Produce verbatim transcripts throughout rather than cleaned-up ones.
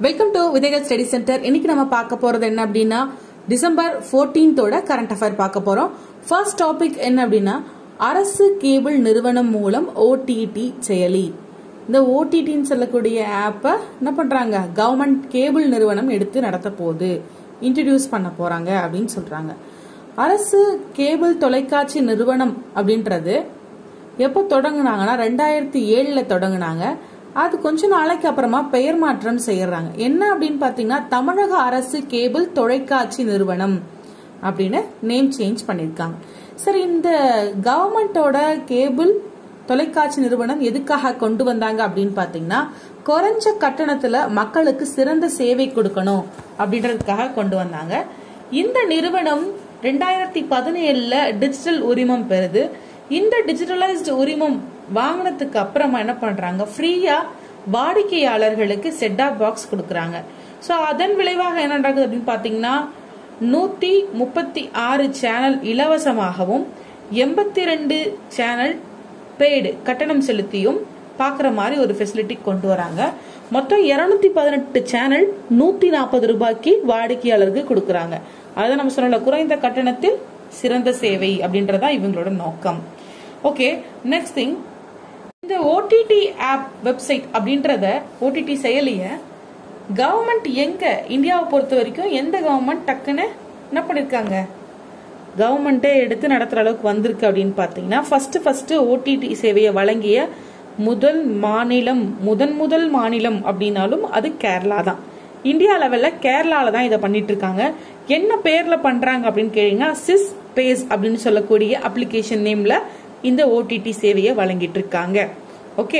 Welcome to விதைகள் study centre. இன்னைக்கு நம்ம பார்க்க போறது என்ன அப்படின்னா டிசம்பர் பதினான்கோட கரண்ட் அஃபேர் பார்க்க போறோம். ஃபர்ஸ்ட் டாபிக் என்ன அப்படின்னா அரசு கேபிள் நிறுவனம் மூலம் ஓடிடி செயலி. இந்த ஓடிடின்னு சொல்லக்கூடிய ஆப்பை என்ன பண்றாங்க, கவர்மெண்ட் கேபிள் நிறுவனம் எடுத்து நடத்த போகுது, இன்ட்ரடியூஸ் பண்ண போறாங்க அப்படின்னு சொல்றாங்க. அரசு கேபிள் தொலைக்காட்சி நிறுவனம் அப்படின்றது எப்போ தொடங்குனாங்கன்னா ரெண்டாயிரத்தி ஏழுல தொடங்குனாங்க. அது கொஞ்ச நாளைக்கு அப்புறமா பெயர் மாற்றம் செய்யறாங்க. என்ன அப்படின்னு பாத்தீங்கன்னா தமிழக அரசு கேபிள் தொலைக்காட்சி நிறுவனம் அப்படின்னு நேம் சேஞ்ச் பண்ணிருக்காங்க. சரி, இந்த கவர்மெண்டோட கேபிள் தொலைக்காட்சி நிறுவனம் எதுக்காக கொண்டு வந்தாங்க அப்படின்னு பாத்தீங்கன்னா குறைஞ்ச கட்டணத்துல மக்களுக்கு சிறந்த சேவை கொடுக்கணும் அப்படின்றதுக்காக கொண்டு வந்தாங்க. இந்த நிறுவனம் ரெண்டாயிரத்தி பதினேழுல டிஜிட்டல் உரிமம் பெறுது. இந்த டிஜிட்டலைஸ்டு உரிமம் வாங்கினதுக்கு அப்புறமா என்ன பண்றாங்க, ஃப்ரீயா வாடிக்கையாளர்களுக்கு செட்டாப் பாக்ஸ் கொடுக்கறாங்க. ஸோ அதன் விளைவாக என்ன நடக்குது அப்படின்னு பாத்தீங்கன்னா நூத்தி முப்பத்தி ஆறு சேனல் இலவசமாகவும் எண்பத்தி ரெண்டு சேனல் பெய்டு கட்டணம் செலுத்தியும் பாக்குற மாதிரி ஒரு ஃபெசிலிட்டி கொண்டு வராங்க. மொத்தம் இருநூத்தி பதினெட்டு சேனல் நூத்தி நாற்பது ரூபாய்க்கு வாடிக்கையாளருக்கு கொடுக்கறாங்க. அதை நம்ம சொல்லல, குறைந்த கட்டணத்தில் சிறந்த சேவை அப்படின்றதா இவங்களோட நோக்கம். ஓகே, நெக்ஸ்ட் திங், இந்த ஓடிடி ஆப் வெப்சைட் அப்படின்றத ஓடிடி செயலிய கவர்மெண்ட் எங்க இந்தியாவை பொறுத்த வரைக்கும் எந்த கவர்மெண்ட் டக்குன்னு என்ன பண்ணிருக்காங்க, கவர்மெண்டே எடுத்து நடத்துற அளவுக்கு வந்திருக்கு அப்படின்னு பாத்தீங்கன்னா ஃபர்ஸ்ட் ஃபர்ஸ்ட் ஓடிடி சேவையை வழங்கிய முதல் மாநிலம் முதன் முதல் மாநிலம் அப்படின்னாலும் அது கேரளா தான். இந்தியா லெவல்ல கேரளால தான் இதை பண்ணிட்டு இருக்காங்க. என்ன பேர்ல பண்றாங்க அப்படின்னு கேட்டீங்கன்னா சிஸ் பேஸ் அப்படின்னு சொல்லக்கூடிய அப்ளிகேஷன் நேம்ல இந்த ஓடிடி சேவையை வழங்கிட்டு இருக்காங்க. ஓகே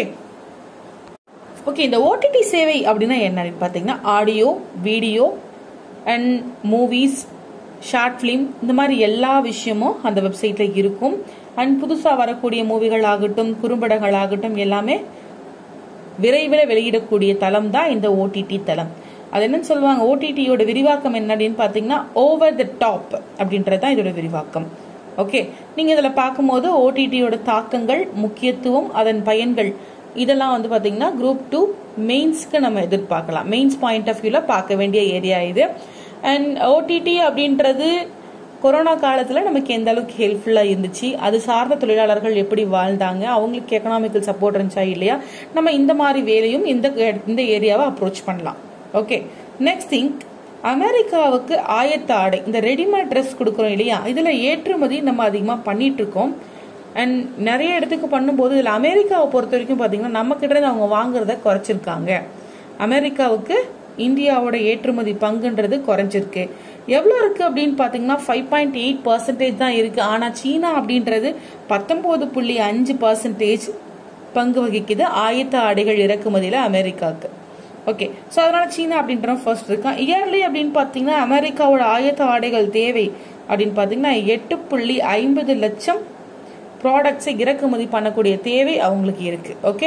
ஓகே இந்த ஓடிடி சேவை அப்படின்னா என்னன்னு பாத்தீங்கன்னா audio, video and movies, short film, இந்த மாதிரி எல்லா விஷயமும் அந்த வெப்சைட்ல இருக்கும். அண்ட் புதுசா வரக்கூடிய மூவிகள் ஆகட்டும், குறும்படங்கள் ஆகட்டும், எல்லாமே விரைவில் வெளியிடக்கூடிய தளம் தான் இந்த ஓடிடி தளம். அது என்னன்னு சொல்லுவாங்க, ஓடிடியோட விரிவாக்கம் என்ன அப்படின்னு பாத்தீங்கன்னா ஓவர் த டாப் அப்படின்றதுதான் இதோட விரிவாக்கம். ஓகே, நீங்க இதுல பார்க்கும்போது ஓடிடியோட தாக்கங்கள், முக்கியத்துவம், அதன் பயன்கள் இதெல்லாம் வந்து பாத்தீங்கன்னா குரூப் டூ மெயின்ஸ்க்கு நம்ம எதிர்பார்க்கலாம். மெயின்ஸ் பாயிண்ட் ஆஃப் வியூல பார்க்க வேண்டிய ஏரியா இது. அண்ட் ஓடிடி அப்படின்றது கொரோனா காலத்துல நமக்கு எந்த அளவுக்கு ஹெல்ப்ஃபுல்லா இருந்துச்சு, அது சார்ந்த தொழிலாளர்கள் எப்படி வாழ்ந்தாங்க, அவங்களுக்கு எக்கனாமிக்கல் சப்போர்ட் இருந்துச்சா இல்லையா, நம்ம இந்த மாதிரி வேலையும் இந்த இந்த ஏரியாவை அப்ரோச் பண்ணலாம். ஓகே, நெக்ஸ்ட் திங், அமெரிக்காவுக்கு ஆயத்த ஆடை, இந்த ரெடிமேட் ட்ரெஸ் கொடுக்குறோம் இல்லையா, இதுல ஏற்றுமதி நம்ம அதிகமா பண்ணிட்டு இருக்கோம். அண்ட் நிறைய இடத்துக்கு பண்ணும்போது இதுல அமெரிக்காவை பொறுத்த வரைக்கும் பாத்தீங்கன்னா நம்ம கிட்ட இருந்து அவங்க வாங்குறத குறைச்சிருக்காங்க. அமெரிக்காவுக்கு இந்தியாவோட ஏற்றுமதி பங்குன்றது குறைஞ்சிருக்கு. எவ்வளவு இருக்கு அப்படின்னு பாத்தீங்கன்னா ஃபைவ் பாயிண்ட் எயிட் பர்சன்டேஜ் தான் இருக்கு. ஆனா சீனா அப்படின்றது பத்தொன்பது புள்ளி அஞ்சு பர்சன்டேஜ் பங்கு வகிக்குது ஆயத்த ஆடைகள் இறக்குமதியில அமெரிக்காவுக்கு. ஓகே, ஸோ அதனால சீனா அப்படின்ற ஃபர்ஸ்ட் இருக்கான். இயர்லி அப்படின்னு பாத்தீங்கன்னா அமெரிக்காவோட ஆயத்த ஆடைகள் தேவை அப்படின்னு பாத்தீங்கன்னா எட்டு புள்ளி ஐம்பது லட்சம் ப்ராடக்ட்ஸை இறக்குமதி பண்ணக்கூடிய தேவை அவங்களுக்கு இருக்கு. ஓகே,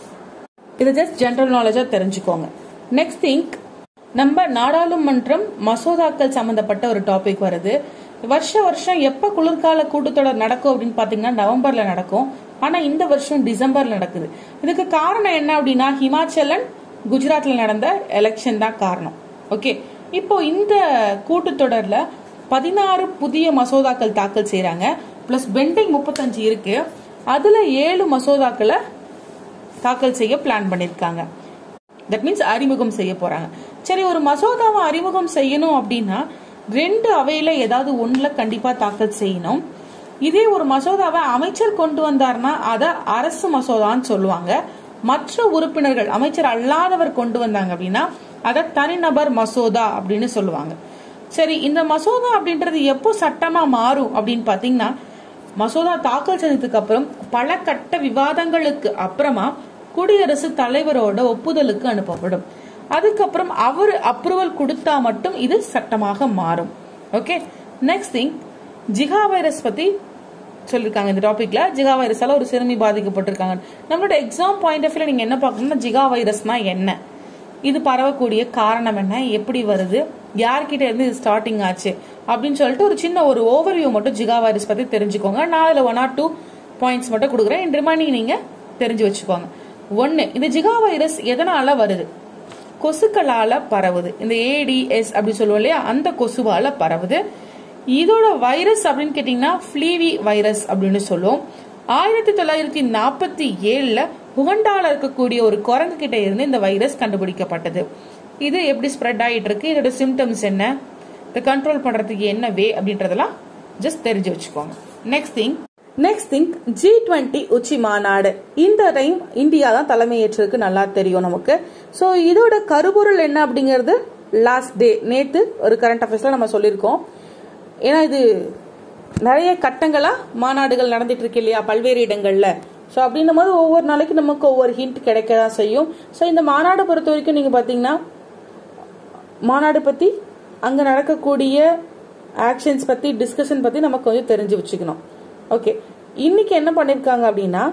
இது ஜஸ்ட் ஜெனரல் நாலேஜா தெரிஞ்சுக்கோங்க. நெக்ஸ்ட் திங், நம்ம நாடாளுமன்றம் மசோதாக்கள் சம்பந்தப்பட்ட ஒரு டாபிக் வருது. வருஷ வருஷம் எப்ப குளிர்கால கூட்டத்தொடர் நடக்கும் அப்படின்னு பாத்தீங்கன்னா நவம்பர்ல நடக்கும். ஆனா இந்த வருஷம் டிசம்பர்ல நடக்குது. இதுக்கு காரணம் என்ன அப்படின்னா ஹிமாச்சல் அண்ட் குஜராத்ல நடந்த எலெக்ஷன் தான் காரணம். ஓகே, இப்போ இந்த கூட்டத்தொடர்ல பதினாறு புதிய மசோதாக்கள் தாக்கல் செய்யறாங்க. பிளஸ் பெண்டிங் முப்பத்தஞ்சு இருக்கு. அதுல ஏழு மசோதாக்களை தாக்கல் செய்ய பிளான் பண்ணிருக்காங்க. தட் மீன்ஸ் அறிமுகம் செய்ய போறாங்க. சரி, ஒரு மசோதாவை அறிமுகம் செய்யணும் அப்படின்னா ரெண்டு அவையில ஏதாவது ஒண்ணுல கண்டிப்பா தாக்கல் செய்யணும். இதே ஒரு மசோதாவை அமைச்சர் கொண்டு வந்தார்னா அத அரசு மசோதான்னு சொல்லுவாங்க. மற்ற உறுப்பினர்கள் அமைச்சர் அல்லாதவர் கொண்டு வந்தாங்க அப்படின்னா அத தனிநபர் மசோதா அப்படின்னு சொல்லுவாங்க. சரி, இந்த மசோதா அப்படின்றது எப்போ சட்டமா மாறும் அப்படின்னு பாத்தீங்கன்னா மசோதா தாக்கல் செய்ததுக்கு அப்புறம் பல கட்ட விவாதங்களுக்கு அப்புறமா குடியரசுத் தலைவரோட ஒப்புதலுக்கு அனுப்பப்படும். அதுக்கப்புறம் அவர் அப்ரூவல் கொடுத்தா மட்டும் இது சட்டமாக மாறும். Okay, next thing, Zika virus பத்தி சொல்லிருக்காங்க. இந்த டாபிக்ல ஜிகா வைரஸால ஒரு சிறுமி பாதிக்கப்பட்டிருக்காங்க. நம்மளோட எக்ஸாம் பாயிண்ட் ஆஃப் வியூல நீங்க என்ன பார்க்கணும்னா ஜிகா வைரஸ்னா என்ன, இது பரவக்கூடிய காரணம் என்ன, எப்படி வருது, யார்கிட்ட இருந்து இது ஸ்டார்டிங் ஆச்சு அப்படின்னு சொல்லிட்டு ஒரு சின்ன ஒரு ஓவர்வியூ மட்டும் ஜிகா வைரஸ் பத்தி தெரிஞ்சுக்கோங்க. நான் அதுல ஒன் ஆர் டூ பாயிண்ட்ஸ் மட்டும் கொடுக்குறேன். இன் ரிமைனிங் நீங்க தெரிஞ்சு வச்சுக்கோங்க. ஒன்னு, இந்த ஜிகா வைரஸ் எதனால வருது, கொசுக்களால பரவுது. இந்த ஏடிஎஸ் அப்படி சொல்லுவோம் இல்லையா, அந்த கொசுவால பரவுது. இதோட வைரஸ் அப்படின்னு கேட்டீங்கன்னா ஃபிளீவி வைரஸ் அப்படின்னு சொல்லுவோம். ஆயிரத்தி தொள்ளாயிரத்தி நாற்பத்தி ஏழுல உகண்டால இருக்கக்கூடிய ஒரு குரங்கு கிட்ட இருந்து இந்த வைரஸ் கண்டுபிடிக்கப்பட்டது. இது எப்படி ஸ்ப்ரெட் ஆகிட்டு இருக்கு, இதோட சிம்டம்ஸ் என்ன, இதை கண்ட்ரோல் பண்றதுக்கு என்ன வே அப்படின்றதெல்லாம் ஜஸ்ட் தெரிஞ்சு வச்சுக்கோங்க. Next thing next thing G twenty உச்சி மாநாடு. இந்த டைம் இந்தியா தான் தலைமையேற்றிருக்கு, நல்லா தெரியும் நமக்கு. ஸோ இதோட கருப்பொருள் என்ன அப்படிங்கிறது லாஸ்ட் டே நேற்று ஒரு கரண்ட் அஃபேர்ஸ்ல நம்ம சொல்லியிருக்கோம். ஏன்னா இது நிறைய கட்டங்களா மாநாடுகள் நடந்துட்டு இருக்கு இல்லையா பல்வேறு இடங்கள்ல. ஸோ அப்படின்னும் போது ஒவ்வொரு நாளைக்கு நமக்கு ஒவ்வொரு ஹிண்ட் கிடைக்கதான் செய்யும். ஸோ இந்த மாநாடு பொறுத்த வரைக்கும் நீங்க பாத்தீங்கன்னா மாநாடு பத்தி அங்க நடக்கக்கூடிய ஆக்ஷன்ஸ் பத்தி டிஸ்கஷன் பத்தி நமக்கு கொஞ்சம் தெரிஞ்சு வச்சுக்கணும். ஓகே, இன்னைக்கு என்ன பண்ணிருக்காங்க அப்படின்னா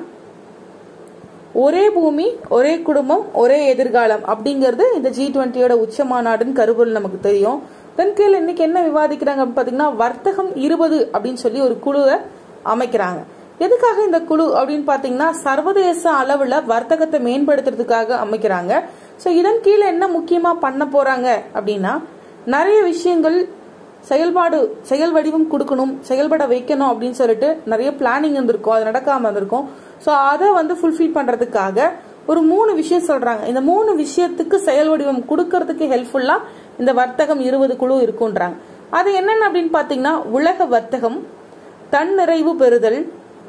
ஒரே பூமி ஒரே குடும்பம் ஒரே எதிர்காலம் அப்படிங்கிறது இந்த ஜி டுவெண்ட்டியோட உச்ச மாநாடுன்னு கருப்பொருள் நமக்கு தெரியும். தென் கீழே இன்னைக்கு என்ன விவாதிக்கிறாங்க அப்படின்னு பாத்தீங்கன்னா வர்த்தகம் இருபது அப்படின்னு சொல்லி ஒரு குழுவை அமைக்கிறாங்க. எதுக்காக இந்த குழு அப்படின்னு பாத்தீங்கன்னா சர்வதேச அளவுல வர்த்தகத்தை மேம்படுத்துறதுக்காக அமைக்கிறாங்க. சோ இதன் கீழே என்ன முக்கியமா பண்ண போறாங்க அப்படின்னா நிறைய விஷயங்கள் செயல்பாடு செயல் வடிவம் கொடுக்கணும், செயல்பட வைக்கணும் அப்படின்னு சொல்லிட்டு நிறைய பிளானிங் இருந்திருக்கும், அது நடக்காம இருந்திருக்கும். ஸோ அதை வந்து ஃபுல்ஃபில் பண்றதுக்காக ஒரு மூணு விஷயம் சொல்றாங்க. இந்த மூணு விஷயத்துக்கு செயல் வடிவம் கொடுக்கறதுக்கு ஹெல்ப்ஃபுல்லா இந்த வர்த்தகம் இருபது குழு இருக்குன்றாங்க. அது என்னென்ன அப்படின்னு பாத்தீங்கன்னா உலக வர்த்தகம், தன்னிறைவு பெறுதல்,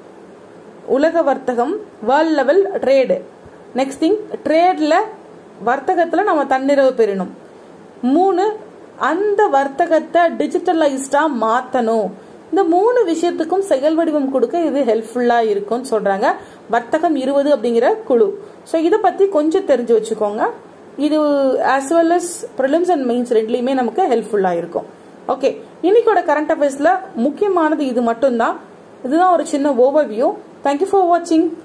உலக வர்த்தகம், world level trade. Next thing ட்ரேட்ல வர்த்தகத்துல நம்ம தன்னிறைவு பெறணும். மூணு அந்த வர்த்தகத்தை டிஜிட்டலைஸ்டா மாத்தணும். இந்த மூணு விஷயத்துக்கும் செயல் வடிவம் கொடுக்க இது ஹெல்ப்ஃபுல்லா இருக்கும்னு சொல்றாங்க வர்த்தகம் இருபது அப்படிங்கிற குழு. ஸோ இதை பத்தி கொஞ்சம் தெரிஞ்சு வச்சுக்கோங்க. இது as well as prelims and mains ரெண்டுலயுமே நமக்கு ஹெல்ப்ஃபுல்லா இருக்கும். ஓகே, இன்னைக்கோட கரண்ட் அஃபேர்ஸ்ல முக்கியமானது இது மட்டும்தான். இதுதான் ஒரு சின்ன ஓவர்வியூ. தேங்க்யூ ஃபார் வாட்சிங்.